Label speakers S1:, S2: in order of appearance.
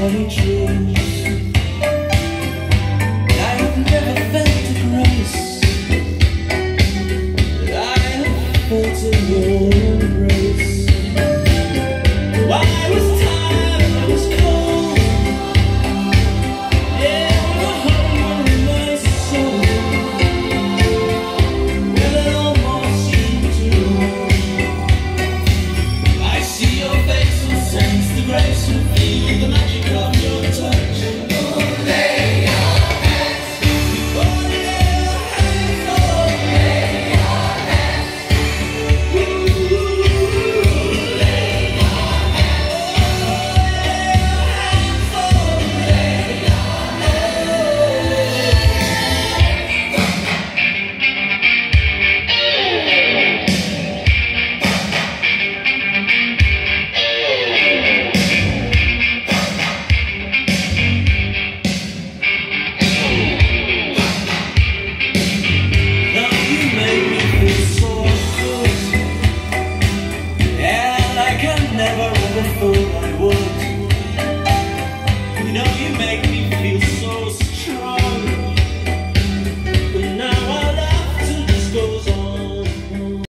S1: cherry trees. I have never felt the grace that I have felt in your embrace. While I was tired, I was cold. Yeah, the hunger in my soul. Well, it almost seemed to run. I see your face and sense the grace and feel the magic.